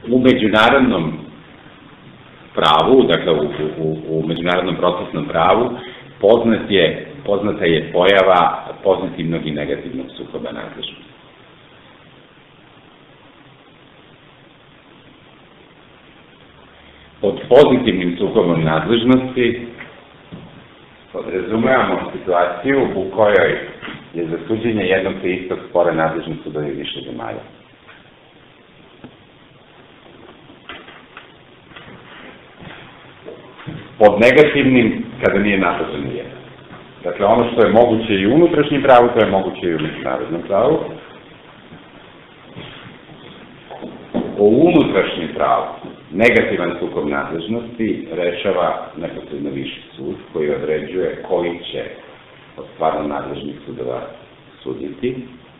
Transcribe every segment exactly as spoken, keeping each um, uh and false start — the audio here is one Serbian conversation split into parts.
U međunarodnom pravu, dakle u, u, u međunarodnom procesnom pravu, poznat je, poznata je pojava pozitivnog i negativnog sukoba nadležnosti. Pod pozitivnim sukobom nadležnosti podrazumevamo situaciju u kojoj je za suđenje jednog te istog spora nadležni sudovi više zemalja. Pod negativnim, kada nije nadležan nijedan. Dakle, ono što je moguće i u unutrašnjem pravu, to je moguće i u međunarodnom pravu. O unutrašnjem pravu negativan sukob nadležnosti rešava neposredno viši sud, koji određuje koji će od stvarno nadležnih sudova suditi.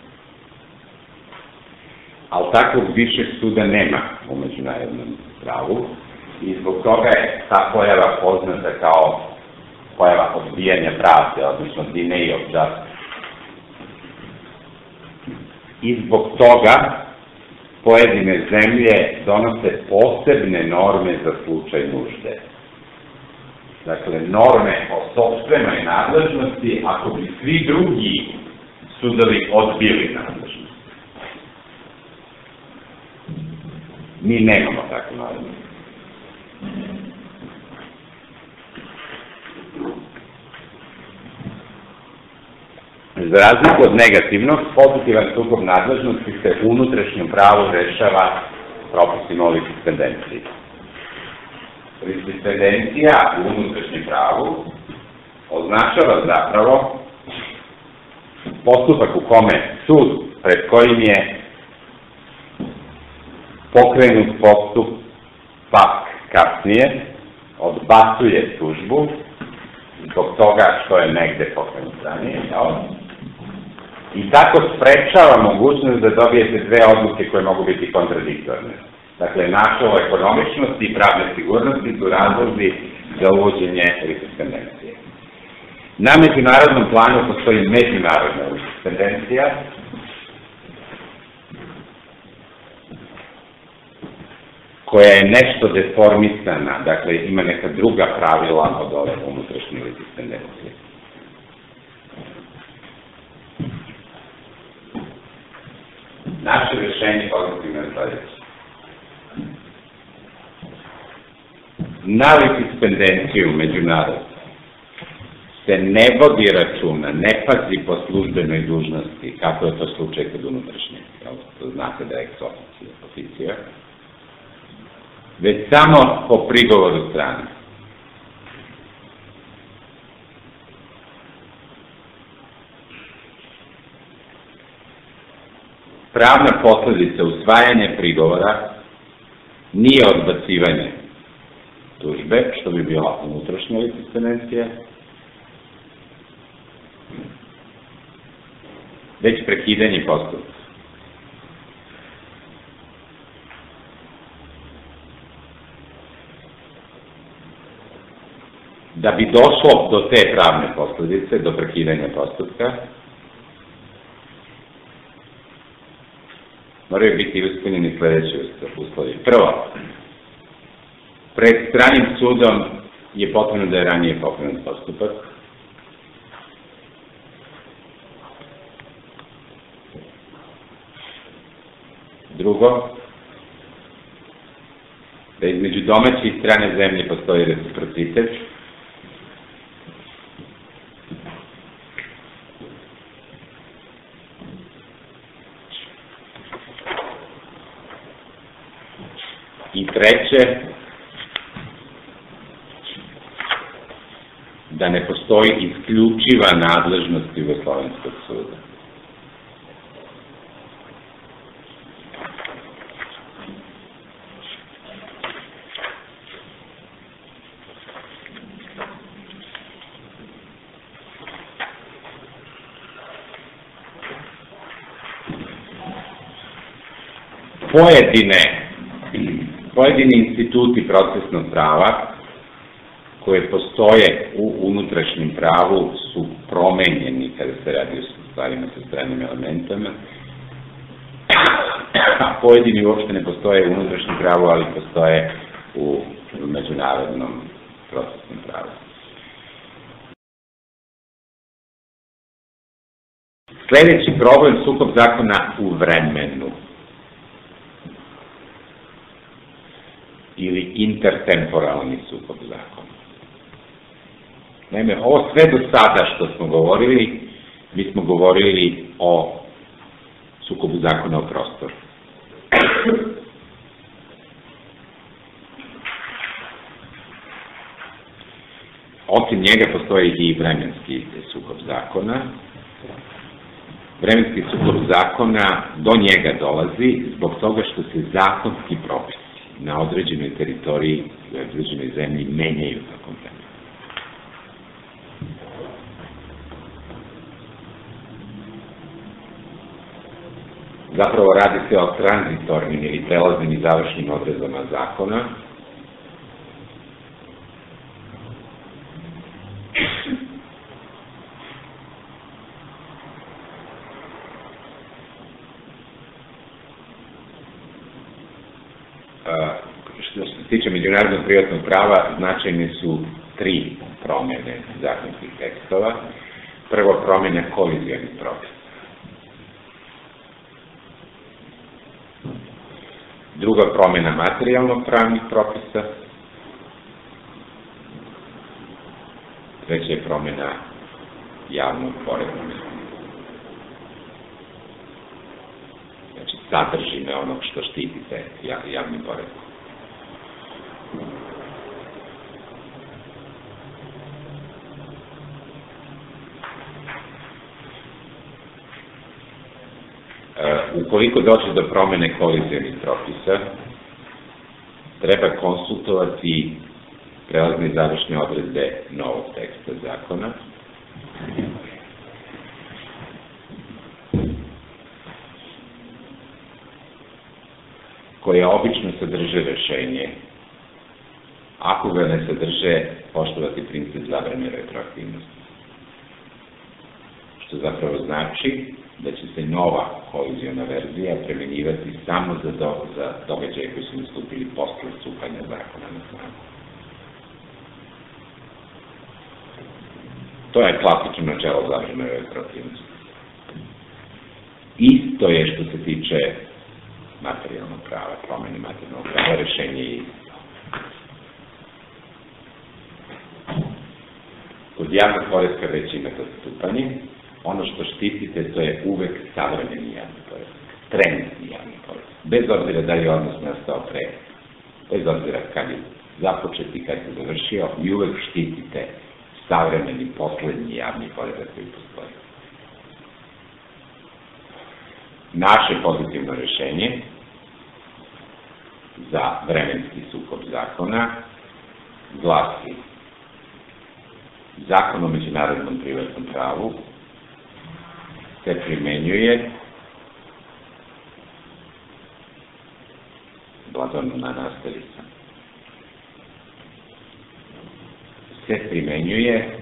Ali takvog višeg suda nema u međunarodnom pravu i zbog toga je ta pojava poznata kao pojava odbijanja pravde, odnosno delay of justice. I zbog toga pojedine zemlje donose posebne norme za slučaj nužde. Dakle, norme o sopstvenoj nadležnosti ako bi svi drugi sudovi odbili nadležnost. Mi nemamo takve norme. Za razliku od negativnog, pozitivan sukob nadležnosti se u unutrašnjem pravu rešava propisima o litisprendenciji. Litisprendencija u unutrašnjem pravu označava zapravo postupak u kome sud pred kojim je pokrenut postupak kasnije odbacuje tužbu zbog toga što je negde pokrenut ranije, i tako sprečava mogućnost da dobijete dve odluke koje mogu biti kontradiktorne. Dakle, načelo ekonomičnosti i pravne sigurnosti su razlozi za uvođenje litisprendencije. Na međunarodnom planu postoji međunarodna litisprendencija, koja je nešto deformisana, dakle ima neka druga pravila od ove unutrašnje litisprendencije. Naše rešenje pozitivno je sledeće. Na litisprendenciju međunarodno se ne vodi računa, ne pazi po službenoj dužnosti, kako je to slučaj kod unutrašnje. To znate da je ex officio, već samo po prigovoru strane. Pravna posledica usvajanja prigovora nije odbacivanje tužbe, što bi bila unutrašnja litisprendencija, već prekidanje postupka. Da bi došlo do te pravne posledice, do prekidanja postupka, moraju biti ispunjeni sledeći uslovi. Prvo, pred stranim sudom je potrebno da je ranije pokrenut postupak. Drugo, da između domaće i strane zemlje postoji reciprocitet. I treće, da ne postoji isključiva nadležnost Jugoslovenskog suda. Pojedine Pojedini instituti procesnog prava koje postoje u unutrašnjem pravu su promenjeni kada se radi o stvarima sa stranim elementama a pojedini uopšte ne postoje u unutrašnjem pravu, ali postoje u međunarodnom procesnom pravu. Sljedeći problem, sukob zakona u vremenu ili intertemporalni sukob zakona. Naime, ovo sve do sada što smo govorili, mi smo govorili o sukobu zakona u prostoru. Osim njega postoji i vremenski sukob zakona. Vremenski sukob zakona do njega dolazi zbog toga što se zakonski propisi na određenoj teritoriji, na određenoj zemlji menjaju tokom vremena. Zapravo radi se o tranzitornim ili prelaznim i završnim odredbama zakona. Što se tiče međunarodnog privatnog prava, značajne su tri promjene zakonskih tekstova. Prvo, promjena kolizionih propisa. Druga, promjena materijalnog pravnih propisa. Treća je promjena javnog poretka. Znači, sadržine onog što štiti te javni poredak. Ukoliko dođe do promjene kolizionih propisa, treba konsultovati prelazne i završne odredbe novog teksta zakona. Koje obično sadrže rešenje. Ako ga ne sadrže, poštovati princip zabrane retroaktivnosti. Što zapravo znači da će se nova koliziona verzija premenjivati samo za, do, za događaje koji su nastupili posle stupanja zakona na snagu. To je klasično načelo zabrane retroaktivnosti. Isto je što se tiče materijalnog prava, promjene materijalnog prava, rešenje je isto. Kod javnog poretka već imate odstupanje. Ono što štitite, to je uvek savremeni javni poredak, trenutni javni poredak. Bez obzira da je odnos nastao pre, bez obzira kad je započet i kad je završio, vi uvek štitite savremeni, poslednji javni poredak koji postoji. Naše pozitivno rešenje za vremenski sukob zakona glasi: Zakon o međunarodnom privatnom pravu se primenjuje blagodno na nastavica. Se primenjuje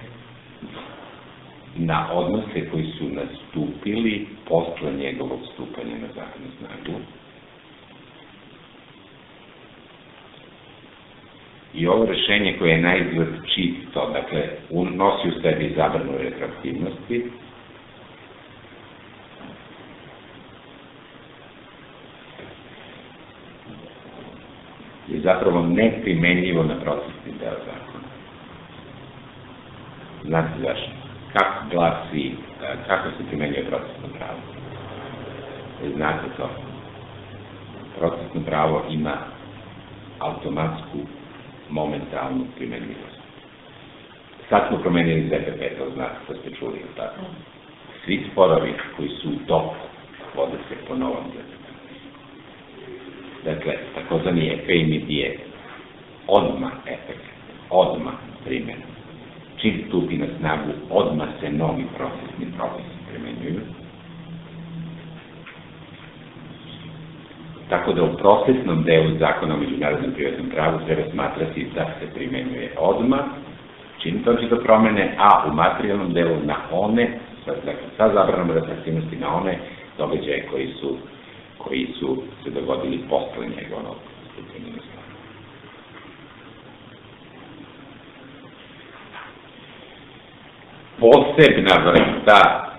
na odnose koji su nastupili posle njegovog stupanja na zakonu snagu. I ovo rešenje koje je naizgled čisto, dakle, nosi u sebi zabranu retroaktivnosti, je zapravo neprimenljivo na procesni deo zakona. Znate zašto? Kako glasi, kako se primenjuje procesno pravo? Znate to. Procesno pravo ima automatsku momentalnu primenljivost. Sad smo promenili Z P P, to znate, to ste čuli, tako? Svi sporovi koji su u toku vode se po novom Z P P. Dakle, takozvani efeimid je odmah efekt, odmah primjena. Čim stupi na snagu, odmah se novi procesni propisi primenjuju. Tako da u procesnom delu zakona o međunarodnom privatnom pravu treba smatrati da se primenjuje odmah, čim dođe do promene, a u materijalnom delu na one, dakle, sa zabranom retroaktivnosti na one događaje koji su koji su se dogodili posle njegovog ministra. Posebna vrsta